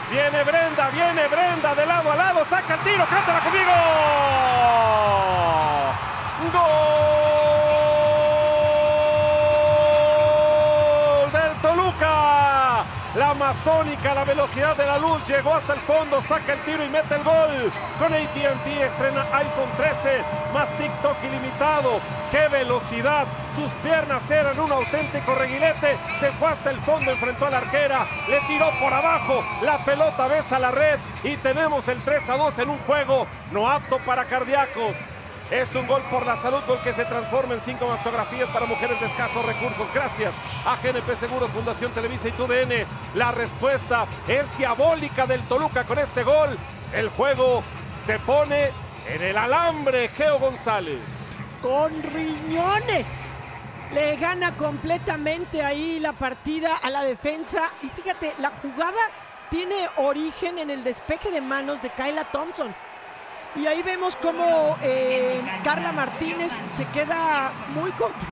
Viene Brenda, de lado a lado, saca el tiro, cántala conmigo. ¡Gol del Toluca! La amazónica, la velocidad de la luz, llegó hasta el fondo, saca el tiro y mete el gol. Con AT&T estrena iPhone 13, más TikTok ilimitado. ¡Qué velocidad! Sus piernas eran un auténtico reguilete. Se fue hasta el fondo, enfrentó a la arquera, le tiró por abajo, la pelota besa la red y tenemos el 3-2 en un juego no apto para cardíacos. Es un gol por la salud, gol que se transforma en 5 mastografías para mujeres de escasos recursos. Gracias a GNP Seguros, Fundación Televisa y TUDN. La respuesta es diabólica del Toluca con este gol. El juego se pone en el alambre. Geo González. Con riñones. Le gana completamente ahí la partida a la defensa. Y fíjate, la jugada tiene origen en el despeje de manos de Kayla Thompson. Y ahí vemos cómo Carla Martínez se queda muy confiada.